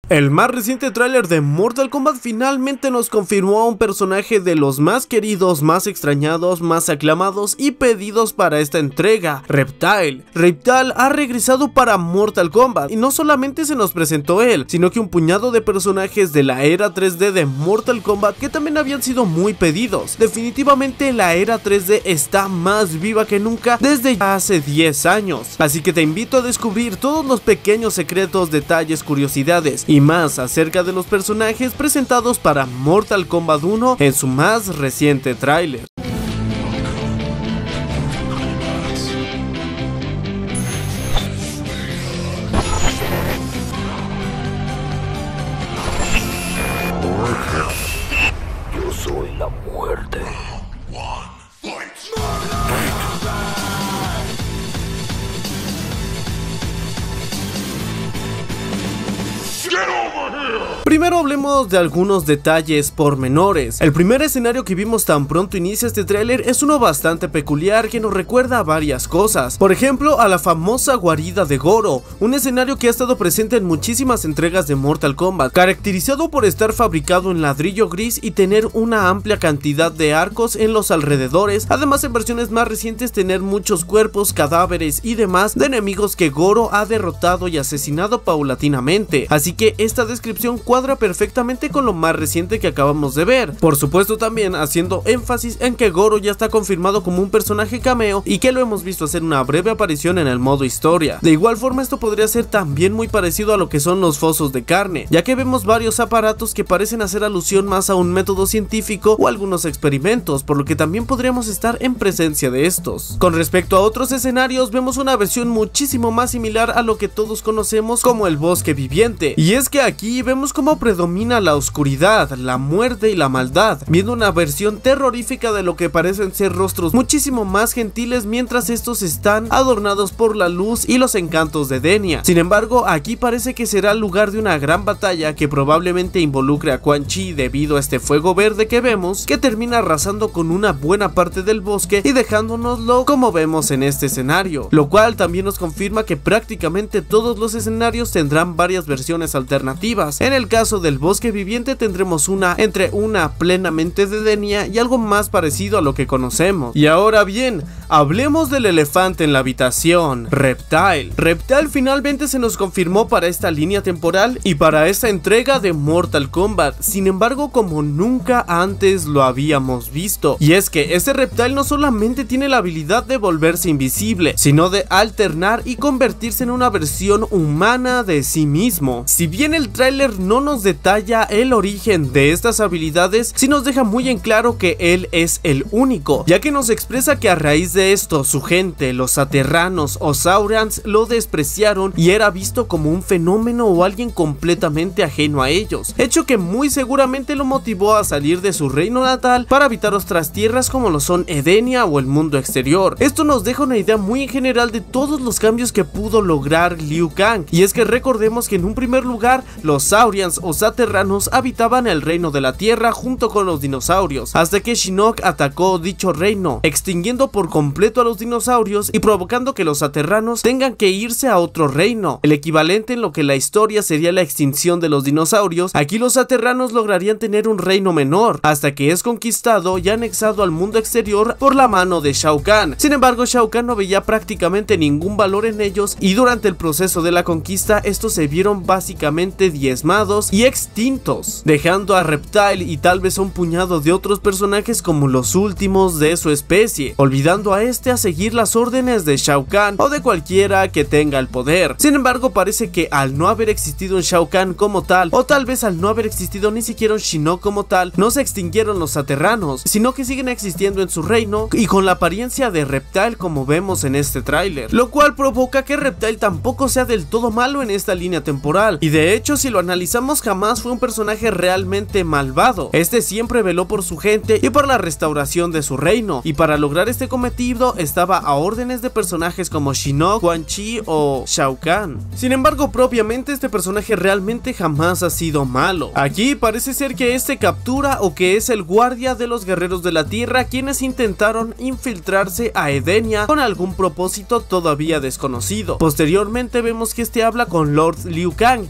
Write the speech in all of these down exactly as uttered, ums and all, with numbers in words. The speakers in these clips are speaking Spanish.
El más reciente tráiler de Mortal Kombat finalmente nos confirmó a un personaje de los más queridos, más extrañados, más aclamados y pedidos para esta entrega, Reptile. Reptile ha regresado para Mortal Kombat y no solamente se nos presentó él, sino que un puñado de personajes de la era tres D de Mortal Kombat que también habían sido muy pedidos. Definitivamente la era tres D está más viva que nunca desde hace diez años, así que te invito a descubrir todos los pequeños secretos, detalles, curiosidades y más acerca de los personajes presentados para Mortal Kombat uno en su más reciente tráiler. Yo soy la muerte. Primero hablemos de algunos detalles pormenores. El primer escenario que vimos tan pronto inicia este tráiler es uno bastante peculiar que nos recuerda a varias cosas. Por ejemplo, a la famosa guarida de Goro, un escenario que ha estado presente en muchísimas entregas de Mortal Kombat, caracterizado por estar fabricado en ladrillo gris y tener una amplia cantidad de arcos en los alrededores, además en versiones más recientes tener muchos cuerpos, cadáveres y demás de enemigos que Goro ha derrotado y asesinado paulatinamente, así que esta descripción cuadra perfectamente con lo más reciente que acabamos de ver. Por supuesto también haciendo énfasis en que Goro ya está confirmado como un personaje cameo y que lo hemos visto hacer una breve aparición en el modo historia. De igual forma esto podría ser también muy parecido a lo que son los fosos de carne, ya que vemos varios aparatos que parecen hacer alusión más a un método científico o algunos experimentos, por lo que también podríamos estar en presencia de estos. Con respecto a otros escenarios vemos una versión muchísimo más similar a lo que todos conocemos como el bosque viviente, y es que aquí vemos como predomina la oscuridad, la muerte y la maldad, viendo una versión terrorífica de lo que parecen ser rostros muchísimo más gentiles mientras estos están adornados por la luz y los encantos de Denia. Sin embargo, aquí parece que será el lugar de una gran batalla que probablemente involucre a Quan Chi debido a este fuego verde que vemos, que termina arrasando con una buena parte del bosque y dejándonoslo como vemos en este escenario, lo cual también nos confirma que prácticamente todos los escenarios tendrán varias versiones alternativas. En el caso del bosque viviente tendremos una entre una plenamente de Denia y algo más parecido a lo que conocemos. Y ahora bien, hablemos del elefante en la habitación, Reptile. Reptile finalmente se nos confirmó para esta línea temporal y para esta entrega de Mortal Kombat, sin embargo como nunca antes lo habíamos visto. Y es que este Reptile no solamente tiene la habilidad de volverse invisible, sino de alternar y convertirse en una versión humana de sí mismo. Si bien el tráiler no nos detalla el origen de estas habilidades, sí nos deja muy en claro que él es el único, ya que nos expresa que a raíz de esto su gente, los Aterranos o Saurians, lo despreciaron y era visto como un fenómeno o alguien completamente ajeno a ellos, hecho que muy seguramente lo motivó a salir de su reino natal para habitar otras tierras como lo son Edenia o el mundo exterior. Esto nos deja una idea muy en general de todos los cambios que pudo lograr Liu Kang, y es que recordemos que en un primer lugar los Saurians o Saterranos habitaban el reino de la tierra junto con los dinosaurios, hasta que Shinnok atacó dicho reino, extinguiendo por completo a los dinosaurios y provocando que los Saterranos tengan que irse a otro reino, el equivalente en lo que la historia sería la extinción de los dinosaurios. Aquí los Saterranos lograrían tener un reino menor, hasta que es conquistado y anexado al mundo exterior por la mano de Shao Kahn. Sin embargo, Shao Kahn no veía prácticamente ningún valor en ellos y durante el proceso de la conquista estos se vieron básicamente diezmados y extintos, dejando a Reptile y tal vez a un puñado de otros personajes como los últimos de su especie, olvidando a este a seguir las órdenes de Shao Kahn o de cualquiera que tenga el poder. Sin embargo, parece que al no haber existido un Shao Kahn como tal, o tal vez al no haber existido ni siquiera un Shinnok como tal, no se extinguieron los Saterranos, sino que siguen existiendo en su reino y con la apariencia de Reptile como vemos en este tráiler, lo cual provoca que Reptile tampoco sea del todo malo en esta línea temporal, y de hecho si lo analizamos jamás fue un personaje realmente malvado. Este siempre veló por su gente y por la restauración de su reino, y para lograr este cometido estaba a órdenes de personajes como Shinnok, Quan Chi o Shao Kahn. Sin embargo, propiamente este personaje realmente jamás ha sido malo. Aquí parece ser que este captura o que es el guardia de los guerreros de la tierra quienes intentaron infiltrarse a Edenia con algún propósito todavía desconocido. Posteriormente vemos que este habla con Lord Liu Kang, quien le dice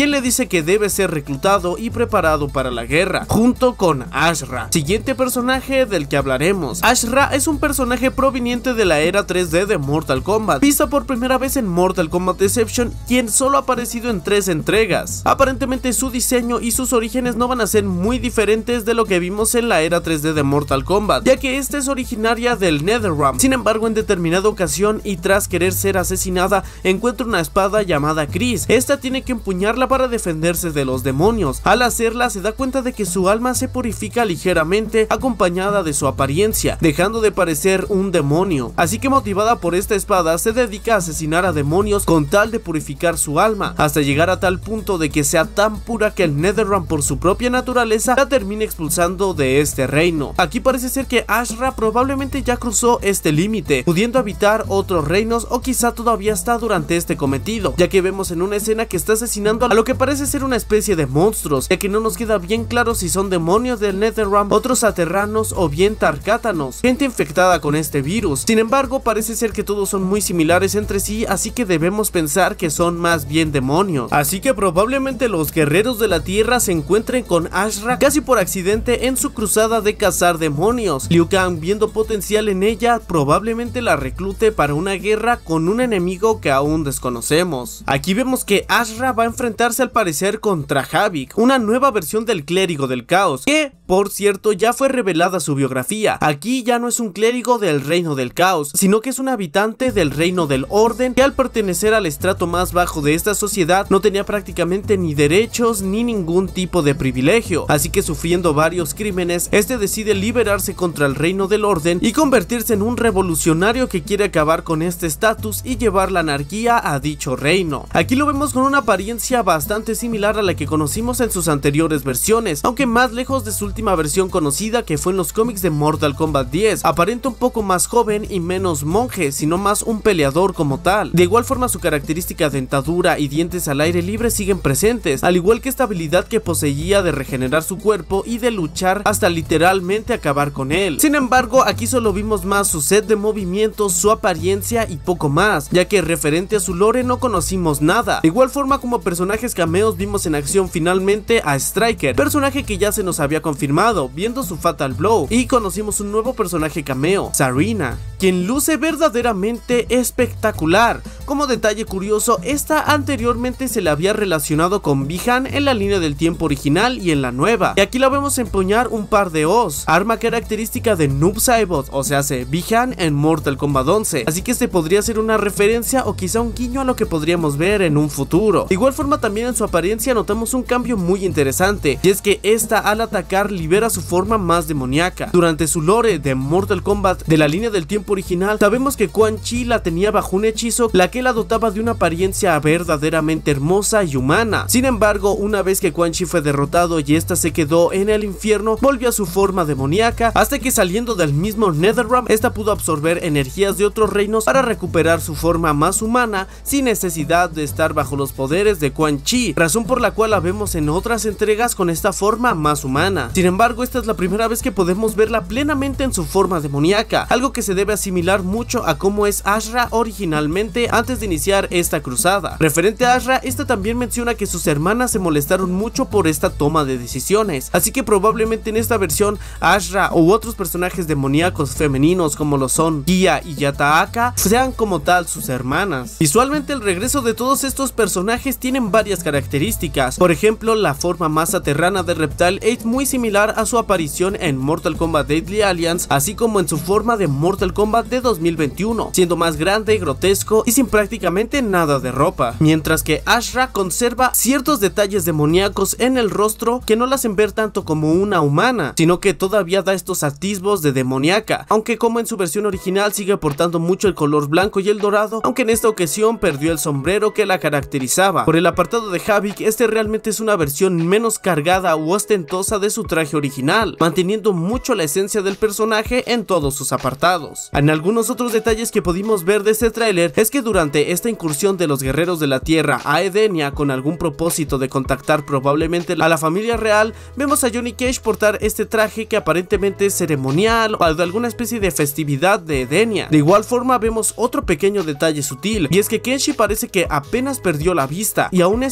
que debe ser reclutado y preparado para la guerra, junto con Ashra, siguiente personaje del que hablaremos. Ashra es un personaje proveniente de la era tres D de Mortal Kombat, vista por primera vez en Mortal Kombat Deception, quien solo ha aparecido en tres entregas. Aparentemente su diseño y sus orígenes no van a ser muy diferentes de lo que vimos en la era tres D de Mortal Kombat, ya que esta es originaria del Netherrealm. Sin embargo, en determinada ocasión y tras querer ser asesinada, encuentra una espada llamada Chris. Esta tiene que empuñarla para defenderse de los demonios. Al hacerla, se da cuenta de que su alma se purifica ligeramente acompañada de su apariencia, dejando de parecer un demonio. Así que motivada por esta espada, se dedica a asesinar a demonios con tal de purificar su alma, hasta llegar a tal punto de que sea tan pura que el Netherrealm, por su propia naturaleza, la termine expulsando de este reino. Aquí parece ser que Ashra probablemente ya cruzó este límite, pudiendo habitar otros reinos, o quizá todavía está durante este cometido, ya que vemos en una escena que está asesinando a lo que parece ser una especie de monstruos, ya que no nos queda bien claro si son demonios del Netherrealm, otros aterranos o bien tarkátanos, gente infectada con este virus. Sin embargo, parece ser que todos son muy similares entre sí, así que debemos pensar que son más bien demonios. Así que probablemente los guerreros de la tierra se encuentren con Ashra casi por accidente en su cruzada de cazar demonios. Liu Kang, viendo potencial en ella, probablemente la reclute para una guerra con un enemigo que aún desconocemos. Aquí vemos que Ashra va a enfrentarse al parecer contra Havik, una nueva versión del clérigo del caos, que por cierto ya fue revelada su biografía. Aquí ya no es un clérigo del reino del caos, sino que es un habitante del reino del orden, que al pertenecer al estrato más bajo de esta sociedad no tenía prácticamente ni derechos ni ningún tipo de privilegio, así que sufriendo varios crímenes, este decide liberarse contra el reino del orden y convertirse en un revolucionario que quiere acabar con este estatus y llevar la anarquía a dicho reino. Aquí lo vemos con una apariencia bastante similar a la que conocimos en sus anteriores versiones, aunque más lejos de su última versión conocida, que fue en los cómics de Mortal Kombat diez. Aparenta un poco más joven y menos monje, sino más un peleador como tal. De igual forma, su característica dentadura y dientes al aire libre siguen presentes, al igual que esta habilidad que poseía de regenerar su cuerpo y de luchar hasta literalmente acabar con él. Sin embargo, aquí solo vimos más su set de movimientos, su apariencia y poco más, ya que referente a su lore no conocimos nada. De igual forma, como personajes cameos, vimos en acción finalmente a Striker, personaje que ya se nos había confirmado viendo su Fatal Blow, y conocimos un nuevo personaje cameo, Sareena, quien luce verdaderamente espectacular. Como detalle curioso, esta anteriormente se le había relacionado con Bi-Han en la línea del tiempo original y en la nueva, y aquí la vemos empuñar un par de O's, arma característica de Noob Saibot, o sea, hace Bi-Han en Mortal Kombat once, así que este podría ser una referencia o quizá un guiño a lo que podríamos ver en un futuro. De igual forma, también en su apariencia notamos un cambio muy interesante, y es que esta al atacar libera su forma más demoníaca. Durante su lore de Mortal Kombat de la línea del tiempo original, sabemos que Quan Chi la tenía bajo un hechizo, la que la dotaba de una apariencia verdaderamente hermosa y humana. Sin embargo, una vez que Quan Chi fue derrotado y esta se quedó en el infierno, volvió a su forma demoníaca, hasta que saliendo del mismo Netherrealm, esta pudo absorber energías de otros reinos para recuperar su forma más humana sin necesidad de estar bajo los poderes de Quan Chi, razón por la cual la vemos en otras entregas con esta forma más humana. Sin embargo, esta es la primera vez que podemos verla plenamente en su forma demoníaca, algo que se debe asimilar mucho a cómo es Ashra originalmente antes de iniciar esta cruzada. Referente a Ashra, esta también menciona que sus hermanas se molestaron mucho por esta toma de decisiones, así que probablemente en esta versión Ashra u otros personajes demoníacos femeninos como lo son Kia y Yataaka sean como tal sus hermanas. Visualmente, el regreso de todos estos personajes tienen varias características. Por ejemplo, la forma más aterrana de Reptile es muy similar a su aparición en Mortal Kombat Deadly Alliance, así como en su forma de Mortal Kombat de dos mil veintiuno, siendo más grande, grotesco y sin prácticamente nada de ropa, mientras que Ashra conserva ciertos detalles demoníacos en el rostro que no la hacen ver tanto como una humana, sino que todavía da estos atisbos de demoníaca, aunque como en su versión original sigue portando mucho el color blanco y el dorado, aunque en esta ocasión perdió el sombrero que la caracterizaba. Por el apartado de Havik, este realmente es una versión menos cargada u ostentosa de su traje original, manteniendo mucho la esencia del personaje en todos sus apartados. En algunos otros detalles que pudimos ver de este tráiler es que durante esta incursión de los guerreros de la tierra a Edenia con algún propósito de contactar probablemente a la familia real, vemos a Johnny Cage portar este traje que aparentemente es ceremonial o de alguna especie de festividad de Edenia. De igual forma, vemos otro pequeño detalle sutil, y es que Kenshi parece que apenas perdió la vista y aún es incapaz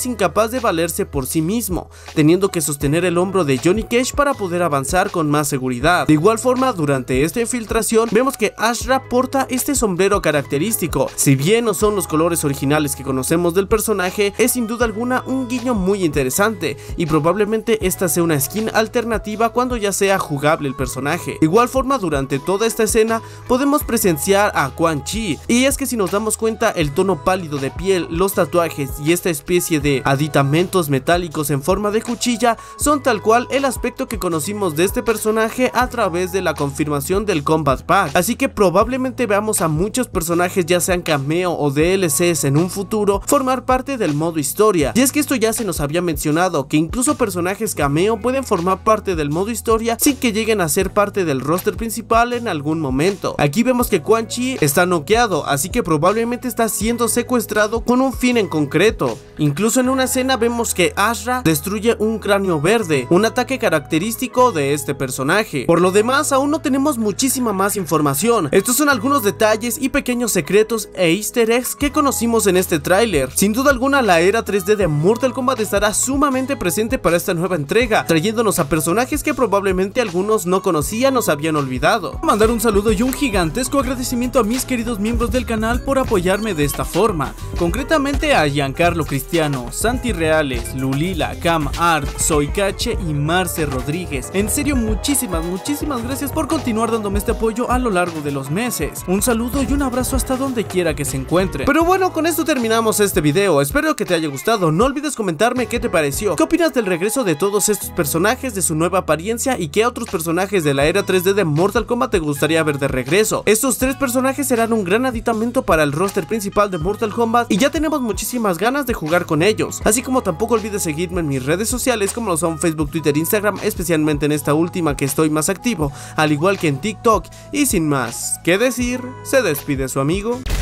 capaz de valerse por sí mismo, teniendo que sostener el hombro de Johnny Cage para poder avanzar con más seguridad. De igual forma, durante esta infiltración vemos que Ashra porta este sombrero característico. Si bien no son los colores originales que conocemos del personaje, es sin duda alguna un guiño muy interesante y probablemente esta sea una skin alternativa cuando ya sea jugable el personaje. De igual forma, durante toda esta escena podemos presenciar a Quan Chi, y es que si nos damos cuenta, el tono pálido de piel, los tatuajes y esta especie de aditamentos metálicos en forma de cuchilla son tal cual el aspecto que conocimos de este personaje a través de la confirmación del Combat Pack, así que probablemente veamos a muchos personajes, ya sean cameo o D L Cs en un futuro, formar parte del modo historia. Y es que esto ya se nos había mencionado, que incluso personajes cameo pueden formar parte del modo historia sin que lleguen a ser parte del roster principal en algún momento. Aquí vemos que Quan Chi está noqueado, así que probablemente está siendo secuestrado con un fin en concreto. Incluso en una escena vemos que Ashra destruye un cráneo verde, un ataque característico de este personaje. Por lo demás, aún no tenemos muchísima más información. Estos son algunos detalles y pequeños secretos e easter eggs que conocimos en este tráiler. Sin duda alguna, la era tres D de Mortal Kombat estará sumamente presente para esta nueva entrega, trayéndonos a personajes que probablemente algunos no conocían o se habían olvidado. Mandar un saludo y un gigantesco agradecimiento a mis queridos miembros del canal por apoyarme de esta forma, concretamente a Giancarlo Cristiano, Santi Reales, Lulila, Cam Art, Soycache y Marce Rodríguez. En serio, muchísimas, muchísimas gracias por continuar dándome este apoyo a lo largo de los meses. Un saludo y un abrazo hasta donde quiera que se encuentren. Pero bueno, con esto terminamos este video, espero que te haya gustado. No olvides comentarme qué te pareció, qué opinas del regreso de todos estos personajes, de su nueva apariencia y qué otros personajes de la era tres D de Mortal Kombat te gustaría ver de regreso. Estos tres personajes serán un gran aditamento para el roster principal de Mortal Kombat y ya tenemos muchísimas ganas de jugar con ellos. Así como tampoco olvides seguirme en mis redes sociales como lo son Facebook, Twitter, Instagram, especialmente en esta última que estoy más activo, al igual que en TikTok. Y sin más que decir, se despide su amigo